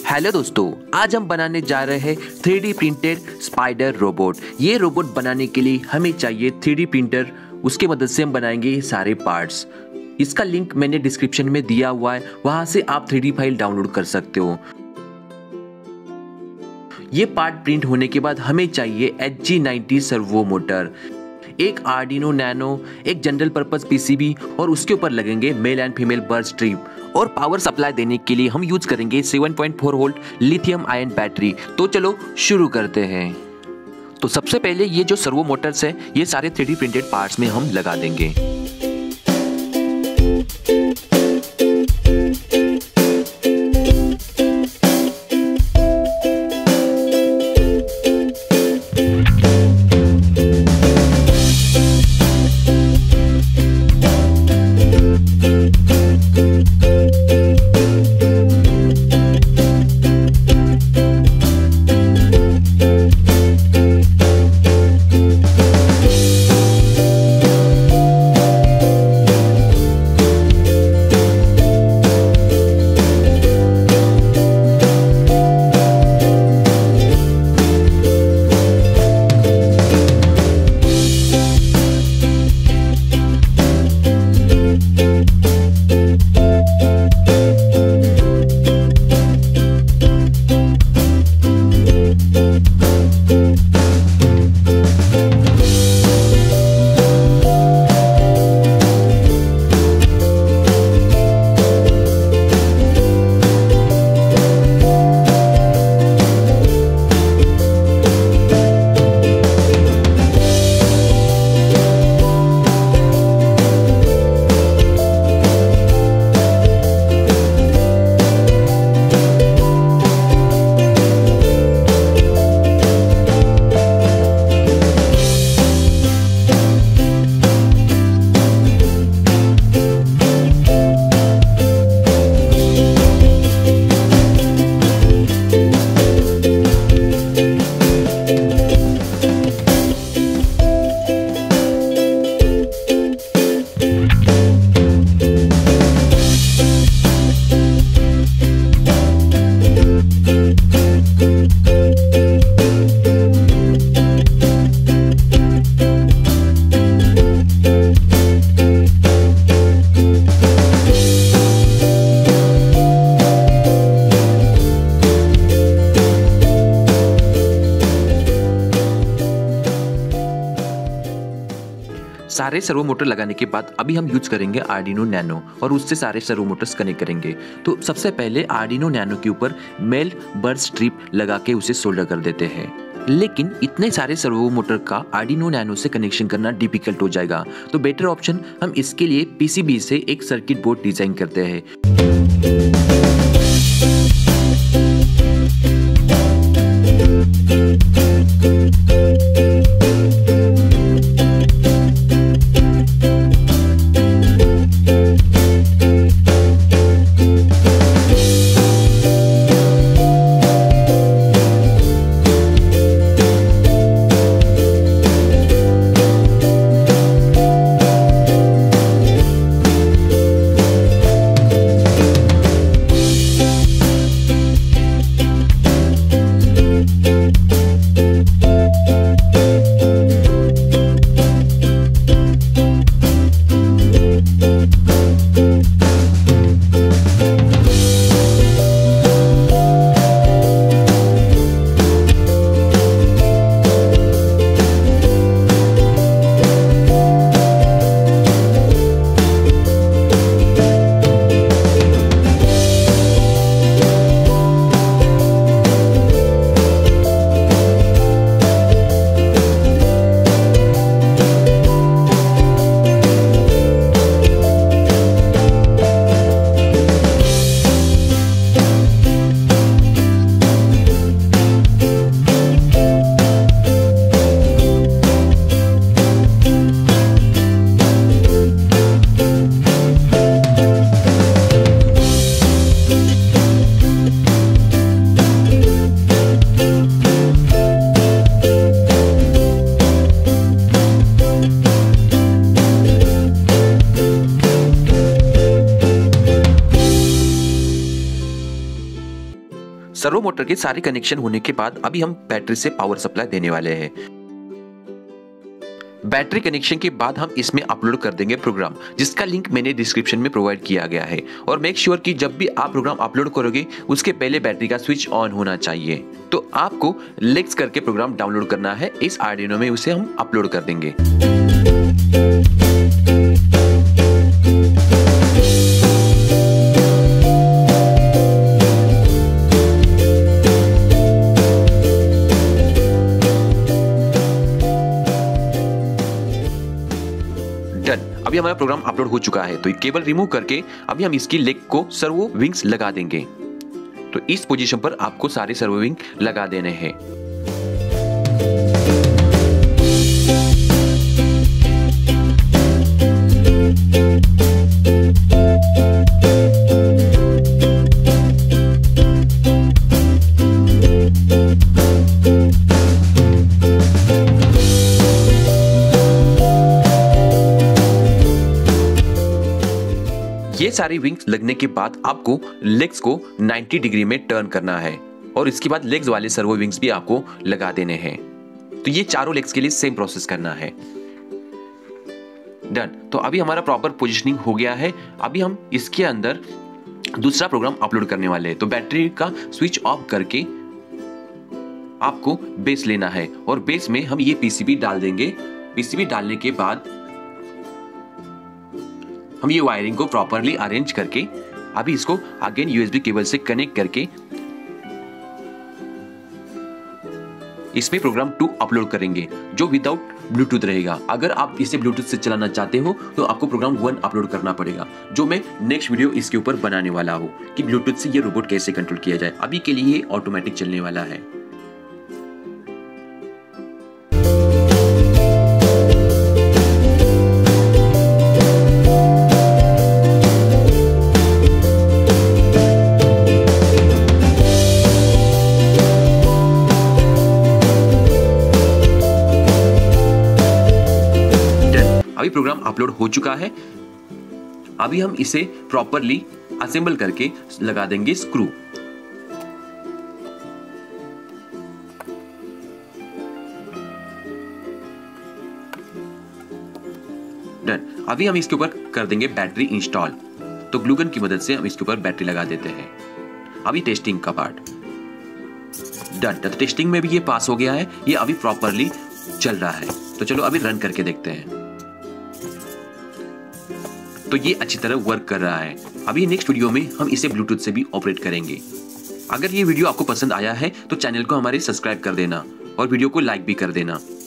Hello दोस्तों, आज हम बनाने जा रहे हैं 3D प्रिंटेड स्पाइडर रोबोट। ये रोबोट बनाने के लिए हमें चाहिए 3D प्रिंटर। उसके मदद से हम बनाएंगे ये सारे पार्ट्स। इसका लिंक मैंने डिस्क्रिप्शन में दिया हुआ है, वहां से आप 3D फाइल डाउनलोड कर सकते हो। ये पार्ट प्रिंट होने के बाद हमें चाहिए HG90 सर्वो मोटर, एक आर्डिनो नैनो, एक जनरल पर्पस पीसीबी और उसके ऊपर लगेंगे male and female berg strip. और पावर सप्लाई देने के लिए हम यूज करेंगे 7.4 वोल्ट लिथियम आयन बैटरी। तो चलो शुरू करते हैं। तो सबसे पहले ये जो सर्वो मोटर्स है ये सारे 3D प्रिंटेड पार्ट्स में हम लगा देंगे। सारे सर्वो मोटर लगाने के बाद अभी हम यूज करेंगे आर्डिनो नैनो और उससे सारे सर्वो मोटर्स कनेक्ट करेंगे। तो सबसे पहले आर्डिनो नैनो के ऊपर मेल बर्ड स्ट्रिप लगा के उसे सोल्डर कर देते हैं। लेकिन इतने सारे सर्वो मोटर का आर्डिनो नैनो से कनेक्शन करना डिफिकल्ट हो जाएगा, तो बेटर ऑप्शन हम इसके लिए पीसीबी से एक सर्किट बोर्ड डिजाइन करते हैं। सर्वो मोटर के सारे कनेक्शन होने के बाद अभी हम बैटरी से पावर सप्लाई देने वाले हैं। बैटरी कनेक्शन के बाद हम इसमें अपलोड कर देंगे प्रोग्राम, जिसका लिंक मैंने डिस्क्रिप्शन में प्रोवाइड किया गया है। और मेक श्योर कि जब भी आप प्रोग्राम अपलोड करोगे उसके पहले बैटरी का स्विच ऑन होना चाहिए। तो आपको लेक्स करके प्रोग्राम डाउनलोड करना है, इस आर्डिनो में उसे हम अपलोड कर देंगे। अभी हमारा प्रोग्राम अपलोड हो चुका है, तो ये केबल रिमूव करके अभी हम इसकी लेग को सर्वो विंग्स लगा देंगे। तो इस पोजीशन पर आपको सारे सर्वो विंग लगा देने हैं। ये सारी विंग्स लगने के बाद आपको लेग्स को 90 डिग्री में टर्न करना है और इसके बाद लेग्स वाले सर्वो विंग्स भी आपको लगा देने हैं। तो ये चारों लेग्स के लिए सेम प्रोसेस करना है। डन। तो अभी हमारा प्रॉपर पोजीशनिंग हो गया है। अभी हम इसके अंदर दूसरा प्रोग्राम अपलोड करने वाले हैं। तो बैटरी का स्विच ऑफ करके आपको बेस लेना है और बेस में हम ये पीसीबी डाल देंगे। पीसीबी डालने के बाद हम ये वायरिंग को प्रॉपरली अरेंज करके अभी इसको अगेन यूएसबी केबल से कनेक्ट करके इसमें प्रोग्राम 2 अपलोड करेंगे, जो विदाउट ब्लूटूथ रहेगा। अगर आप इसे ब्लूटूथ से चलाना चाहते हो तो आपको प्रोग्राम 1 अपलोड करना पड़ेगा, जो मैं नेक्स्ट वीडियो इसके ऊपर बनाने वाला हूँ कि ब्लूटूथ से ये रोबोट कैसे कंट्रोल किया जाए। अभी के लिए ये ऑटोमेटिक चलने वाला है। अभी प्रोग्राम अपलोड हो चुका है। अभी हम इसे प्रॉपरली असेंबल करके लगा देंगे स्क्रू। डन। अभी हम इसके ऊपर कर देंगे बैटरी इंस्टॉल। तो ग्लू गन की मदद से हम इसके ऊपर बैटरी लगा देते हैं। अभी टेस्टिंग का पार्ट डन। तो टेस्टिंग में भी ये पास हो गया है, ये अभी प्रॉपरली चल रहा है। तो चलो अभी रन करके देखते हैं। तो ये अच्छी तरह वर्क कर रहा है। अभी नेक्स्ट वीडियो में हम इसे ब्लूटूथ से भी ऑपरेट करेंगे। अगर ये वीडियो आपको पसंद आया है तो चैनल को हमारे सब्सक्राइब कर देना और वीडियो को लाइक भी कर देना।